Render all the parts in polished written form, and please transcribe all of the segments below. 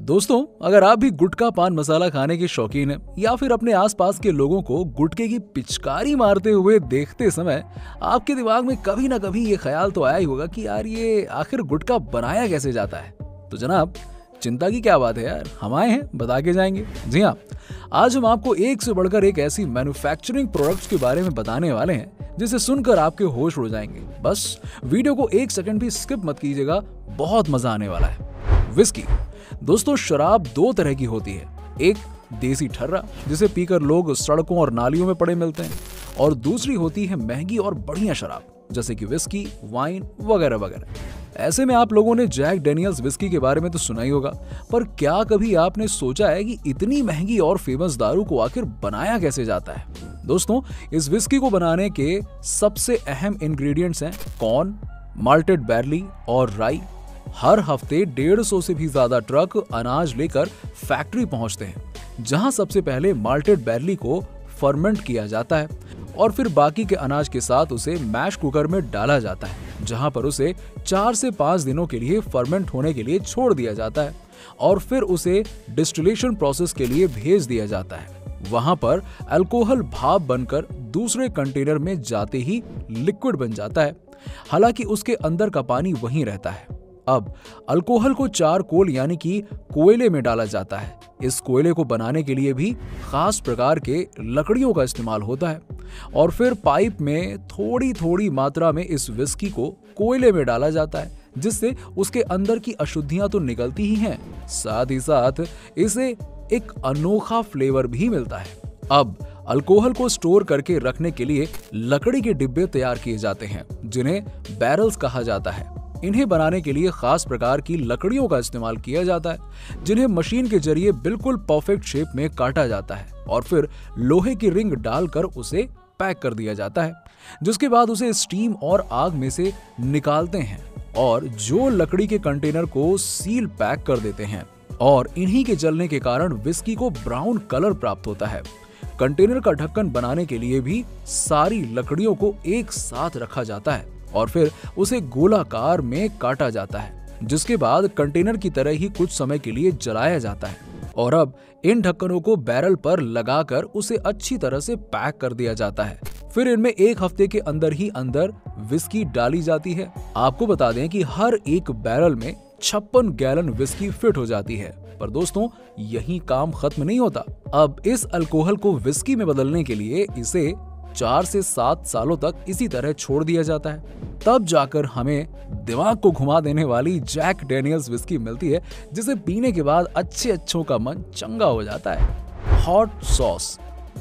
दोस्तों, अगर आप भी गुटखा पान मसाला खाने के शौकीन हैं या फिर अपने आसपास के लोगों को गुटखे की पिचकारी मारते हुए देखते समय आपके दिमाग में कभी ना कभी ये ख्याल तो आया ही होगा कि यार ये आखिर गुटखा बनाया कैसे जाता है। तो जनाब, चिंता की क्या बात है यार, हम आए हैं बता के जाएंगे। जी हाँ, आज हम आपको एक से बढ़कर एक ऐसी मैन्युफैक्चरिंग प्रोडक्ट्स के बारे में बताने वाले हैं जिसे सुनकर आपके होश उड़ जाएंगे। बस वीडियो को एक सेकंड भी स्किप मत कीजिएगा, बहुत मजा आने वाला है। विस्की दोस्तों, शराब दो तरह की होती है। एक देसी ठर्रा जिसे पीकर लोग सड़कों और नालियों में पड़े मिलते हैं, और दूसरी होती है महंगी और बढ़िया शराब जैसे कि विस्की, वाइन वगैरह वगैरह। ऐसे में आप लोगों ने जैक डेनियल्स विस्की के बारे में तो सुना ही होगा, पर क्या कभी आपने सोचा है कि इतनी महंगी और फेमस दारू को आखिर बनाया कैसे जाता है? दोस्तों, इस विस्की को बनाने के सबसे अहम इंग्रेडिएंट्स हैं कॉर्न, माल्टेड बैर्ली और राई। हर हफ्ते 150 से भी ज्यादा ट्रक अनाज लेकर फैक्ट्री पहुंचते हैं, जहां सबसे पहले माल्टेड बैर्ली को फर्मेंट किया जाता है और फिर बाकी के अनाज के साथ उसे मैश कुकर में डाला जाता है, जहां पर उसे 4 से 5 दिनों के लिए फर्मेंट होने के लिए छोड़ दिया जाता है और फिर उसे डिस्टिलेशन प्रोसेस के लिए भेज दिया जाता है। वहां पर अल्कोहल भाप बनकर दूसरे कंटेनर में जाते ही लिक्विड बन जाता है, हालांकि उसके अंदर का पानी वहीं रहता है। अब अल्कोहल को चारकोल यानी कि कोयले में डाला जाता है। इस कोयले को बनाने के लिए भी खास प्रकार के लकड़ियों का इस्तेमाल होता है और फिर पाइप में थोड़ी थोड़ी मात्रा में इस विस्की को कोयले में डाला जाता है, जिससे उसके अंदर की अशुद्धियां तो निकलती ही हैं, साथ ही साथ इसे एक अनोखा फ्लेवर भी मिलता है। अब अल्कोहल को स्टोर करके रखने के लिए लकड़ी के डिब्बे तैयार किए जाते हैं, जिन्हें बैरल्स कहा जाता है। इन्हें बनाने के लिए खास प्रकार की लकड़ियों का इस्तेमाल किया जाता है, जिन्हें मशीन के जरिए बिल्कुल परफेक्ट शेप में काटा जाता है और फिर लोहे की रिंग डालकर उसे पैक कर दिया जाता है, जिसके बाद उसे स्टीम और आग में से निकालते हैं और जो लकड़ी के कंटेनर को सील पैक कर देते हैं, और इन्हीं के जलने के कारण विस्की को ब्राउन कलर प्राप्त होता है। कंटेनर का ढक्कन बनाने के लिए भी सारी लकड़ियों को एक साथ रखा जाता है और फिर उसे गोलाकार में काटा जाता है, जिसके बाद कंटेनर की तरह ही कुछ समय के लिए जलाया जाता है। और अब इन ढक्कनों को बैरल पर लगाकर उसे अच्छी तरह से पैक कर दिया जाता है। फिर इनमें एक हफ्ते के अंदर ही अंदर विस्की डाली जाती है। आपको बता दें कि हर एक बैरल में 56 गैलन विस्की फिट हो जाती है। पर दोस्तों, यही काम खत्म नहीं होता। अब इस अल्कोहल को विस्की में बदलने के लिए इसे 4 से 7 सालों तक इसी तरह छोड़ दिया जाता है। तब जाकर हमें दिमाग को घुमा देने वाली जैक डेनियल्स विस्की मिलती है, जिसे पीने के बाद अच्छों का मन चंगा हो जाता है। Hot sauce.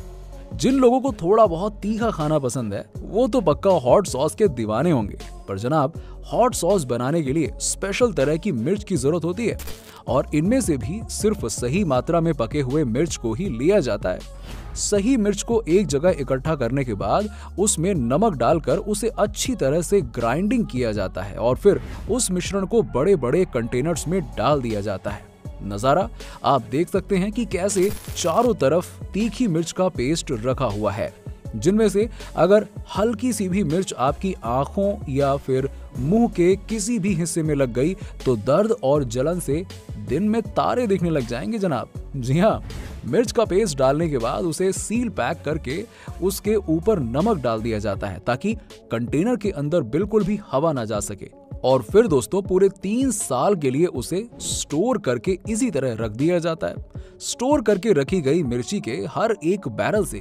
जिन लोगों को थोड़ा बहुत तीखा खाना पसंद है वो तो पक्का हॉट सॉस के दीवाने होंगे, पर जनाब, हॉट सॉस बनाने के लिए स्पेशल तरह की मिर्च की जरूरत होती है और इनमें से भी सिर्फ सही मात्रा में पके हुए मिर्च को ही लिया जाता है। सही मिर्च को एक जगह इकट्ठा करने के बाद उसमें नमक डालकर उसे अच्छी तरह से ग्राइंडिंग किया जाता है और फिर उस मिश्रण को बड़े बड़े कंटेनर्स में डाल दिया जाता है। नजारा आप देख सकते हैं कि कैसे चारों तरफ तीखी मिर्च का पेस्ट रखा हुआ है, जिनमें से अगर हल्की सी भी मिर्च आपकी आंखों या फिर मुंह के किसी भी हिस्से में लग गई तो दर्द और जलन से दिन में तारे दिखने लग जाएंगे जनाब। जी हाँ, मिर्च का पेस्ट डालने के बाद उसे सील पैक करके उसके ऊपर नमक डाल दिया जाता है ताकि कंटेनर के अंदर बिल्कुल भी हवा ना जा सके, और फिर दोस्तों पूरे 3 साल के लिए उसे स्टोर करके इसी तरह रख दिया जाता है। स्टोर करके रखी गई मिर्ची के हर एक बैरल से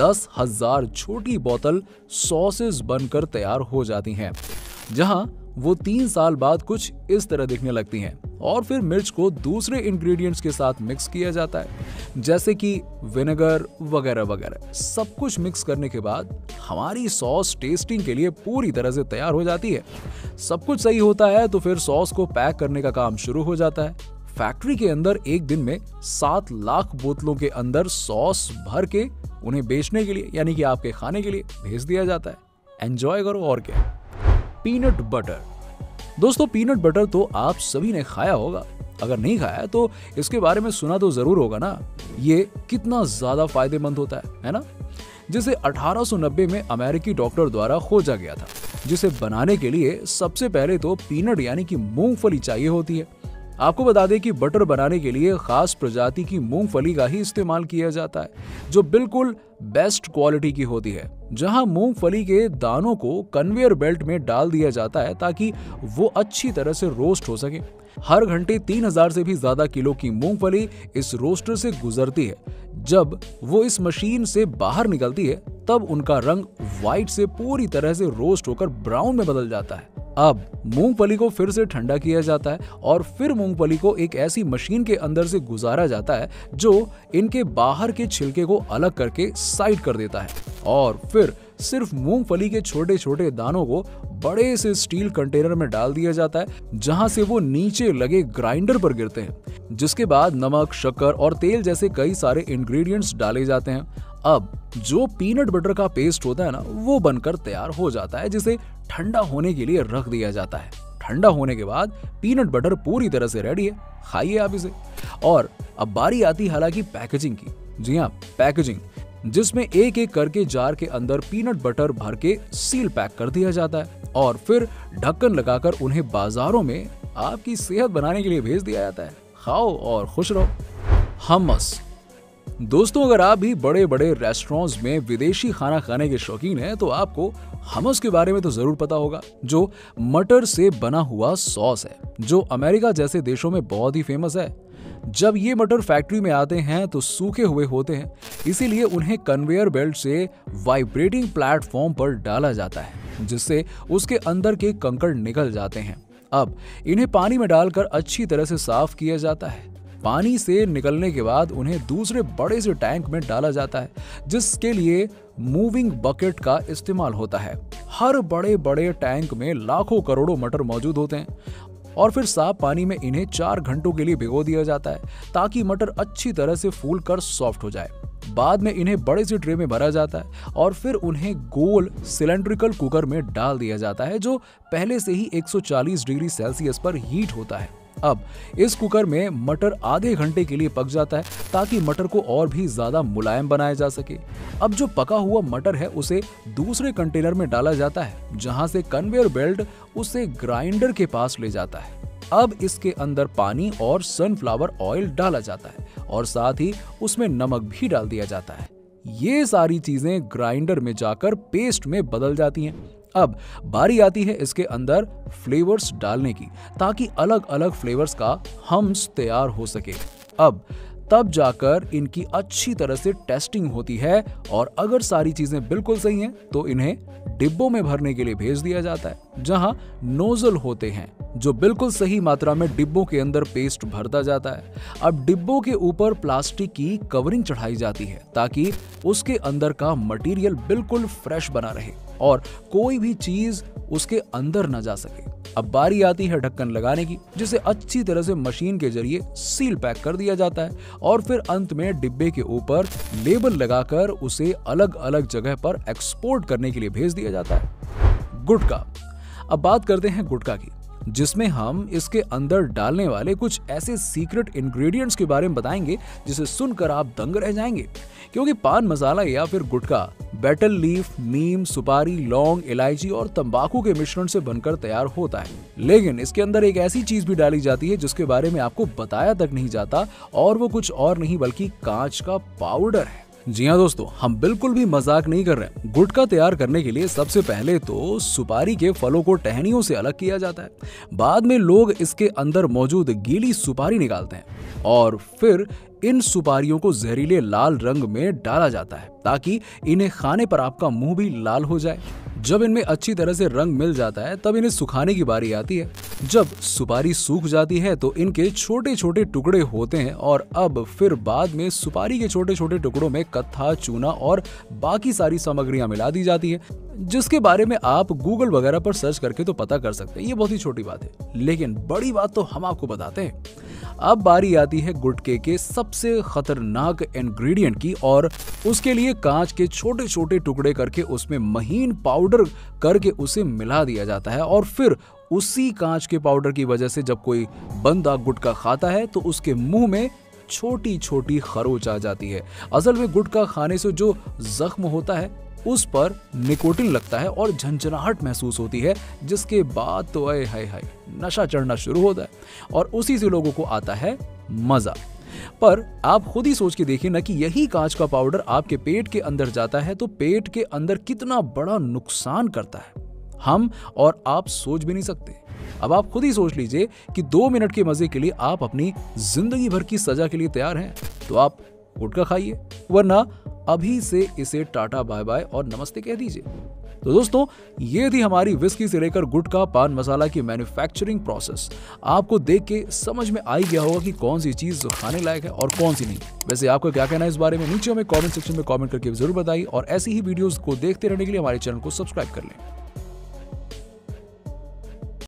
10,000 छोटी बोतल सॉसेस बनकर तैयार हो जाती हैं, जहां वो 3 साल बाद कुछ इस तरह दिखने लगती हैं। और फिर मिर्च को दूसरे इंग्रेडिएंट्स के साथ मिक्स किया जाता है, जैसे कि विनेगर वगैरह वगैरह। सब कुछ मिक्स करने के बाद हमारी सॉस टेस्टिंग के लिए पूरी तरह से तैयार हो जाती है। सब कुछ सही होता है तो फिर सॉस को पैक करने का काम शुरू हो जाता है। फैक्ट्री के अंदर एक दिन में 7 लाख बोतलों के अंदर सॉस भर के उन्हें बेचने के लिए यानी कि आपके खाने के लिए भेज दिया जाता है। एंजॉय करो। और क्या, पीनट बटर। दोस्तों, पीनट बटर तो आप सभी ने खाया होगा, अगर नहीं खाया तो इसके बारे में सुना तो जरूर होगा ना। ये कितना ज्यादा फायदेमंद होता है ना, जिसे 1890 में अमेरिकी डॉक्टर द्वारा खोजा गया था, जिसे बनाने के लिए सबसे पहले तो पीनट यानी कि मूंगफली चाहिए होती है। आपको बता दें कि बटर बनाने के लिए खास प्रजाति की मूंगफली का ही इस्तेमाल किया जाता है, जो बिल्कुल बेस्ट क्वालिटी की होती है। जहां मूंगफली के दानों को कन्वेयर बेल्ट में डाल दिया जाता है ताकि वो अच्छी तरह से रोस्ट हो सके। हर घंटे 3000 से भी ज्यादा किलो की मूंगफली इस रोस्टर से गुजरती है। जब वो इस मशीन से बाहर निकलती है तब उनका रंग व्हाइट से पूरी तरह से रोस्ट होकर ब्राउन में बदल जाता है। अब मूंगफली को फिर से ठंडा किया जाता है और फिर मूंगफली को एक ऐसी मशीन के अंदर से गुजारा जाता है जो इनके बाहर के छिलके को अलग करके साइड कर देता है, और फिर सिर्फ मूंगफली के छोटे छोटे दानों को बड़े से स्टील कंटेनर में डाल दिया जाता है, जहां से वो नीचे लगे ग्राइंडर पर गिरते हैं, जिसके बाद नमक, शक्कर और तेल जैसे कई सारे इंग्रेडिएंट्स डाले जाते हैं। अब जो पीनट बटर का पेस्ट होता है ना, वो बनकर तैयार हो जाता है, जिसे ठंडा होने के लिए रख दिया जाता है। ठंडा होने के बाद पीनट बटर पूरी तरह से रेडी है, खाइए आप इसे। और अब बारी आती है हालांकि पैकेजिंग की। जी हाँ, पैकेजिंग, जिसमें एक एक करके जार के अंदर पीनट बटर भर के सील पैक कर दिया जाता है और फिर ढक्कन लगाकर उन्हें बाजारों में आपकी सेहत बनाने के लिए भेज दिया जाता है। खाओ और खुश रहो। हमस। दोस्तों, अगर आप भी बड़े बड़े रेस्टोरेंट्स में विदेशी खाना खाने के शौकीन हैं तो आपको हमस के बारे में तो जरूर पता होगा, जो मटर से बना हुआ सॉस है, जो अमेरिका जैसे देशों में बहुत ही फेमस है। जब ये मटर फैक्ट्री में आते हैं तो सूखे हुए होते हैं, इसीलिए उन्हें कन्वेयर बेल्ट से वाइब्रेटिंग प्लेटफॉर्म पर डाला जाता है, जिससे उसके अंदर के कंकड़ निकल जाते हैं। अब इन्हें पानी में डालकर अच्छी तरह से साफ किया जाता है। पानी से निकलने के बाद उन्हें दूसरे बड़े से टैंक में डाला जाता है, जिसके लिए मूविंग बकेट का इस्तेमाल होता है। हर बड़े बड़े टैंक में लाखों करोड़ों मटर मौजूद होते हैं और फिर साफ पानी में इन्हें 4 घंटों के लिए भिगो दिया जाता है ताकि मटर अच्छी तरह से फूल कर सॉफ्ट हो जाए। बाद में इन्हें बड़े से ट्रे में भरा जाता है और फिर उन्हें गोल सिलेंड्रिकल कुकर में डाल दिया जाता है, जो पहले से ही 140 डिग्री सेल्सियस पर हीट होता है। अब इस कुकर में मटर आधे घंटे के लिए पक जाता है ताकि मटर को और भी ज्यादा मुलायम बनाया जा सके। अब जो पका हुआ मटर है उसे दूसरे कंटेनर में डाला जाता है, जहां से कन्वेयर बेल्ट उसे ग्राइंडर के पास ले जाता है। अब इसके अंदर पानी और सनफ्लावर ऑयल डाला जाता है और साथ ही उसमें नमक भी डाल दिया जाता है। ये सारी चीजें ग्राइंडर में जाकर पेस्ट में बदल जाती हैं। अब बारी आती है इसके अंदर फ्लेवर्स डालने की, ताकि अलग अलग फ्लेवर्स का हम्स तैयार हो सके। अब तब जाकर इनकी अच्छी तरह से टेस्टिंग होती है और अगर सारी चीजें बिल्कुल सही हैं तो इन्हें डिब्बों में भरने के लिए भेज दिया जाता है, जहां नोजल होते हैं जो बिल्कुल सही मात्रा में डिब्बों के अंदर पेस्ट भरता जाता है। अब डिब्बों के ऊपर प्लास्टिक की कवरिंग चढ़ाई जाती है ताकि उसके अंदर का मटेरियल बिल्कुल फ्रेश बना रहे और कोई भी चीज उसके अंदर न जा सके। अब बारी आती है ढक्कन लगाने की, जिसे अच्छी तरह से मशीन के जरिए सील पैक कर दिया जाता है और फिर अंत में डिब्बे के ऊपर लेबल लगाकर उसे अलग अलग जगह पर एक्सपोर्ट करने के लिए भेज दिया जाता है। गुटखा। अब बात करते हैं गुटखा की, जिसमें हम इसके अंदर डालने वाले कुछ ऐसे सीक्रेट इंग्रेडिएंट्स के बारे में बताएंगे जिसे सुनकर आप दंग रह जाएंगे, क्योंकि पान मसाला या फिर गुटखा बेटल लीफ, नीम, सुपारी, लौंग, इलायची और तंबाकू के मिश्रण से बनकर तैयार होता है। लेकिन इसके अंदर एक ऐसी चीज भी डाली जाती है जिसके बारे में आपको बताया तक नहीं जाता, और वो कुछ और नहीं बल्कि कांच का पाउडर है। जी हाँ दोस्तों, हम बिल्कुल भी मजाक नहीं कर रहे। गुटखा तैयार करने के लिए सबसे पहले तो सुपारी के फलों को टहनियों से अलग किया जाता है। बाद में लोग इसके अंदर मौजूद गीली सुपारी निकालते हैं और फिर इन सुपारियों को जहरीले लाल रंग में डाला जाता है ताकि इन्हें खाने पर आपका मुंह भी लाल हो जाए। जब इनमें अच्छी तरह से रंग मिल जाता है तब इन्हें सुखाने की बारी आती है। जब सुपारी सूख जाती है तो इनके छोटे छोटे टुकड़े होते हैं और अब फिर बाद में सुपारी के छोटे छोटे टुकड़ों में कत्था, चूना और बाकी सारी सामग्रियां मिला दी जाती है, जिसके बारे में आप गूगल वगैरह पर सर्च करके तो पता कर सकते हैं। ये बहुत ही छोटी बात है, लेकिन बड़ी बात तो हम आपको बताते हैं। अब बारी आती है गुटखे के सबसे खतरनाक इंग्रेडिएंट की, और उसके लिए कांच के छोटे छोटे टुकड़े करके उसमें महीन पाउडर करके उसे मिला दिया जाता है और फिर उसी कांच के पाउडर की वजह से जब कोई बंदा गुटखा खाता है तो उसके मुंह में छोटी छोटी खरोच आ जाती है। असल में गुटखा खाने से जो जख्म होता है उस पर निकोटिन लगता है और झंझनाहट महसूस होती है, जिसके बाद तो आए हाय हाय नशा चढ़ना शुरू होता है और उसी से लोगों को आता है मजा। पर आप खुद ही सोच के देखिए ना कि यही कांच का पाउडर आपके पेट के अंदर जाता है तो पेट के अंदर कितना बड़ा नुकसान करता है, हम और आप सोच भी नहीं सकते। अब आप खुद ही सोच लीजिए कि 2 मिनट के मजे के लिए आप अपनी जिंदगी भर की सजा के लिए तैयार हैं, तो आप गुटखा खाइए, वरना अभी से इसे टाटा बाय बाय और नमस्ते कह दीजिए। तो दोस्तों, ये थी हमारी विस्की से लेकर गुटखा पान मसाला की मैन्युफैक्चरिंग प्रोसेस। आपको देख के समझ में आ ही गया होगा कि कौन सी चीज खाने लायक है और कौन सी नहीं। वैसे आपको क्या कहना है इस बारे में नीचे हमें कमेंट सेक्शन में कमेंट करके जरूर बताइए और ऐसी ही वीडियोस को देखते रहने के लिए हमारे चैनल को सब्सक्राइब कर लें।